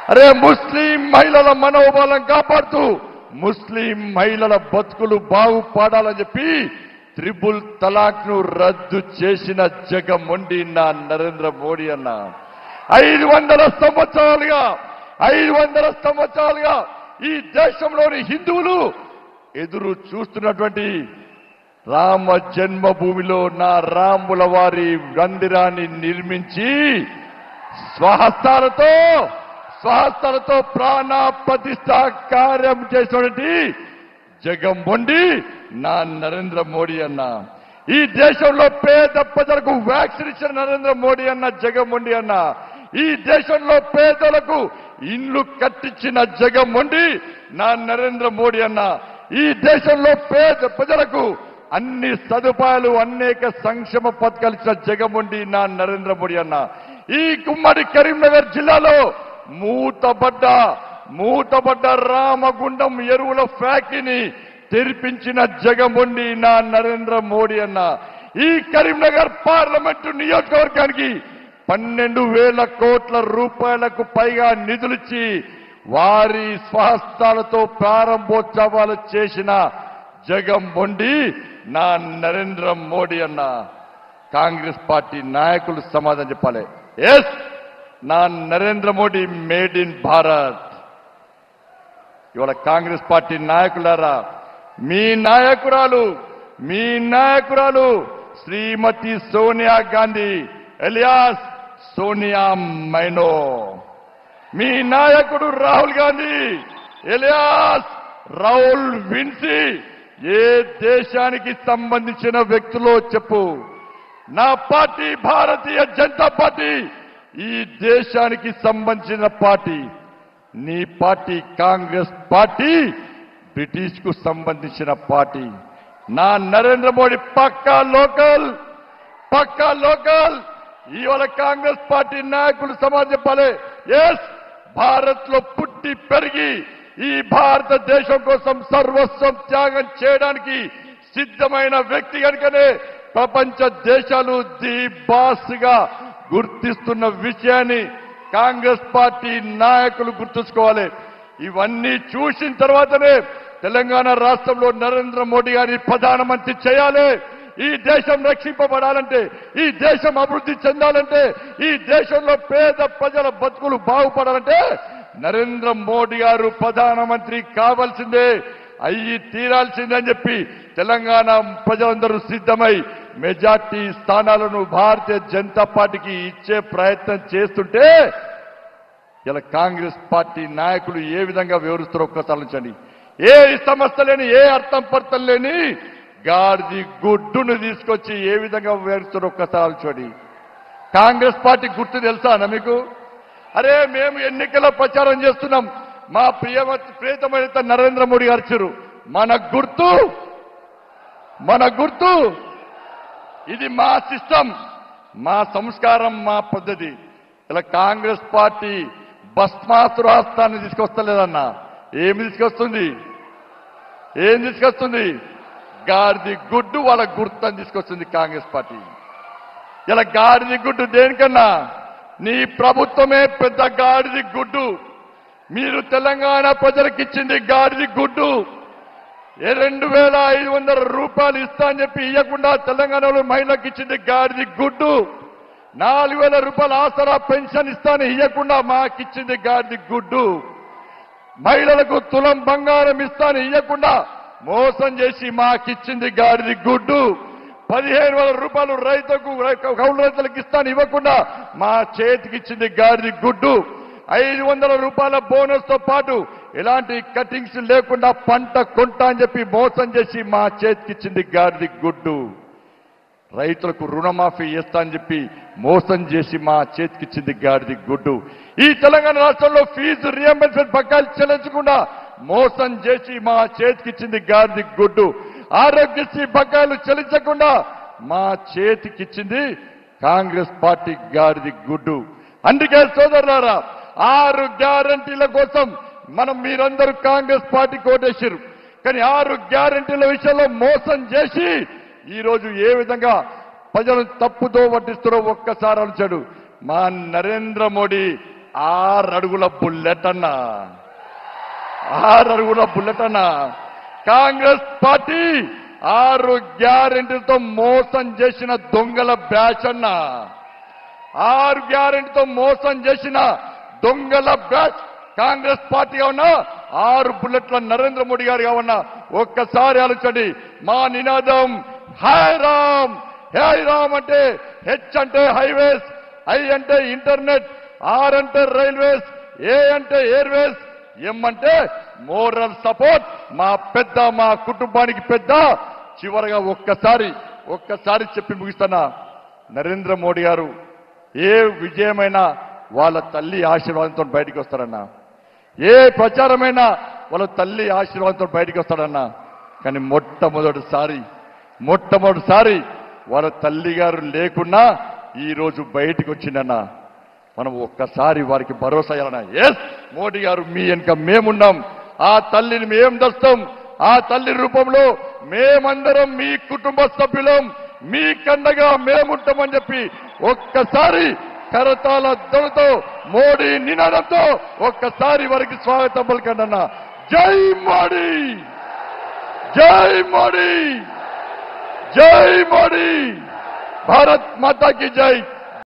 అరే ముస్లిం మహిళల మనోబలం కాపాడుతూ ముస్లిం మహిళల బతుకులు బాగుపడాలని చెప్పి త్రిపుల్ తలాక్ ను రద్దు చేసిన జగమొండి నా నరేంద్ర మోడీ అన్న 500 సంవత్సరాలుగా ఈ దేశంలోని హిందువులు ఎదురు చూస్తున్నటువంటి రామ జన్మభూమిలో నా రాముల వారి మందిరాన్ని నిర్మించి స్వహస్తాలతో ప్రాణ ప్రతిష్ఠ కార్యం చేసినటువంటి జగమొండి నా నరేంద్ర మోడీ అన్న ఈ దేశంలో పేద ప్రజలకు వ్యాక్సిన్ ఇచ్చిన నరేంద్ర మోడీ అన్న జగమొండి అన్న ఈ దేశంలో పేదలకు ఇండ్లు కట్టించిన జగమొండి నా నరేంద్ర మోడీ అన్న ఈ దేశంలో పేద ప్రజలకు అన్ని సదుపాయాలు అనేక సంక్షేమ పథకాలు ఇచ్చిన జగమొండి నా నరేంద్ర మోడీ అన్న ఈ గుమ్మడి కరీంనగర్ జిల్లాలో మూతబడ్డ రామగుండం ఎరువుల ఫ్యాక్టరీని తెరిపించిన జగమొండి నా నరేంద్ర మోడీ అన్న ఈ కరీంనగర్ పార్లమెంటు నియోజకవర్గానికి 12,000 కోట్ల రూపాయలకు పైగా నిధులిచ్చి వారి స్వహస్తాలతో ప్రారంభోత్సవాలు చేసిన జగమొండి నా నరేంద్ర మోడీ అన్న కాంగ్రెస్ పార్టీ నాయకులు సమాధానం చెప్పాలి ఎస్ నా నరేంద్ర మోడీ మేడ్ ఇన్ భారత్ ఇవాళ కాంగ్రెస్ పార్టీ నాయకులారా మీ నాయకురాలు శ్రీమతి సోనియా గాంధీ ఎలియాస్ సోనియా మైనో మీ నాయకుడు రాహుల్ గాంధీ ఎలియాస్ రాహుల్ విన్సీ ఏ దేశానికి సంబంధించిన వ్యక్తులో చెప్పు నా పార్టీ భారతీయ జనతా పార్టీ ఈ దేశానికి సంబంధించిన పార్టీ నీ పార్టీ కాంగ్రెస్ పార్టీ బ్రిటిష్ కు సంబంధించిన పార్టీ నా నరేంద్ర మోడీ పక్కా లోకల్ ఇవాళ కాంగ్రెస్ పార్టీ నాయకులు సమాజం చెప్పాలి ఎస్ భారత్ లో పుట్టి పెరిగి ఈ భారతదేశం కోసం సర్వస్వం త్యాగం చేయడానికి సిద్ధమైన వ్యక్తి కనుకనే ప్రపంచ దేశాలు ది బాస్ గా గుర్తిస్తున్న విషయాన్ని కాంగ్రెస్ పార్టీ నాయకులు గుర్తుంచుకోవాలి ఇవన్నీ చూసిన తర్వాతనే తెలంగాణ రాష్ట్రంలో నరేంద్ర మోడీ గారిని ప్రధానమంత్రి చేయాలి ఈ దేశం రక్షింపబడాలంటే ఈ దేశం అభివృద్ధి చెందాలంటే ఈ దేశంలో పేద ప్రజల బతుకులు బాగుపడాలంటే నరేంద్ర మోడీ గారు ప్రధానమంత్రి కావాల్సిందే అయ్యి తీరాల్సిందే అని చెప్పి తెలంగాణ ప్రజలందరూ సిద్ధమై మెజార్టీ స్థానాలను భారతీయ జనతా పార్టీకి ఇచ్చే ప్రయత్నం చేస్తుంటే ఇలా కాంగ్రెస్ పార్టీ నాయకులు ఏ విధంగా వివరిస్తారో ఒక్కసారి ఆలోచించండి ఏ సమస్య లేని ఏ అర్థం పర్థం లేని గాడిది గుడ్డును తీసుకొచ్చి ఏ విధంగా వివరిస్తారో ఒక్కసారి ఆలోచించండి కాంగ్రెస్ పార్టీ గుర్తు తెలుసా మీకు అరే మేము ఎన్నికల ప్రచారం చేస్తున్నాం మా ప్రియతమైన నరేంద్ర మోడీ గారు ఇచ్చారు మన గుర్తు ఇది మా సిస్టమ్ మా సంస్కారం మా పద్ధతి ఇలా కాంగ్రెస్ పార్టీ భస్మాసురాస్త్రాన్ని తీసుకొస్తలేదన్నా ఏం తీసుకొస్తుంది గాడిది గుడ్డు వాళ్ళ గుర్తుని తీసుకొస్తుంది కాంగ్రెస్ పార్టీ ఇలా గాడిది గుడ్డు దేనికన్నా నీ ప్రభుత్వమే పెద్ద గాడిది గుడ్డు మీరు తెలంగాణ ప్రజలకు ఇచ్చింది గాడిది గుడ్డు 2,500 రూపాయలు ఇస్తా అని చెప్పి ఇవ్వకుండా తెలంగాణలో మహిళలకు ఇచ్చింది గాడిది గుడ్డు 4,000 రూపాయల ఆసరా పెన్షన్ ఇస్తాను ఇవ్వకుండా మాకిచ్చింది గాడిది గుడ్డు మహిళలకు తులం బంగారం ఇస్తాను ఇవ్వకుండా మోసం చేసి మాకిచ్చింది గాడిది గుడ్డు 15,000 రూపాయలు కౌలు రైతులకు ఇస్తాను ఇవ్వకుండా మా చేతికి ఇచ్చింది గాడిది గుడ్డు 500 రూపాయల బోనస్ తో పాటు ఎలాంటి కటింగ్స్ లేకుండా పంట కొంటా అని చెప్పి మోసం చేసి మా చేతికిచ్చింది గాడిది గుడ్డు రైతులకు రుణమాఫీ చేస్తా అని చెప్పి మోసం చేసి మా చేతికిచ్చింది గాడిది గుడ్డు ఈ తెలంగాణ రాష్ట్రంలో ఫీజు రియంబర్స్మెంట్ బకాయిలు చెల్లించకుండా మోసం చేసి మా చేతికిచ్చింది గాడిది గుడ్డు ఆరోగ్యశ్రీ బకాయిలు చెల్లించకుండా మా చేతికిచ్చింది కాంగ్రెస్ పార్టీ గాడిది గుడ్డు అందుకే సోదరులారా 6 గ్యారంటీల కోసం మీరందరూ కాంగ్రెస్ పార్టీ కోటేశారు కానీ 6 గ్యారంటీల విషయంలో మోసం చేసి ఈ రోజు ఏ విధంగా ప్రజలను తప్పుదో పట్టిస్తారో ఒక్కసారి ఆలోచించాడు మా నరేంద్ర మోడీ 6 అడుగుల బుల్లెట్ అన్నా, 6 అడుగుల బుల్లెట్ అన్నా. కాంగ్రెస్ పార్టీ 6 గ్యారెంటీలతో మోసం చేసిన దొంగల బ్యాచ్ అన్నా, 6 గ్యారెంటీతో మోసం చేసిన దొంగల బ్యాచ్ కాంగ్రెస్ పార్టీగా ఉన్నా, 6 బుల్లెట్ల నరేంద్ర మోడీ గారిగా ఉన్నా. ఒక్కసారి ఆలోచించండి. మా నినాదం హై రామ్. హై రామ్ అంటే హెచ్ అంటే హైవేస్, ఐ అంటే ఇంటర్నెట్, ఆర్ అంటే రైల్వేస్, ఏ అంటే ఎయిర్వేస్, ఎం అంటే మోరల్ సపోర్ట్. మా కుటుంబానికి పెద్ద. చివరగా ఒక్కసారి చెప్పి ముగిస్తున్నా. నరేంద్ర మోడీ గారు ఏ విజయమైనా వాళ్ళ తల్లి ఆశీర్వాదంతో బయటికి వస్తారన్నా, ఏ ప్రచారమైనా వాళ్ళ తల్లి ఆశీర్వాదంతో బయటికి వస్తాడన్నా. కానీ మొట్టమొదటిసారి వాళ్ళ తల్లి గారు లేకున్నా ఈ రోజు బయటికి వచ్చిందన్నా. మనం ఒక్కసారి వారికి భరోసా ఇవ్వాలన్నా. ఎస్, మోడీ గారు మీ వెనుక మేమున్నాం. ఆ తల్లిని మేం దస్తాం. ఆ తల్లి రూపంలో మేమందరం మీ కుటుంబ సభ్యులం, మీ కండగా మేముంటామని చెప్పి ఒక్కసారి కరతాల ధ్వనితో మోడీ నినాదంతో ఒక్కసారి వారికి స్వాగతం పలకండి అన్న. జై మోడీ, జై మోడీ, జై మోడీ, భారత్ మాతా की जय.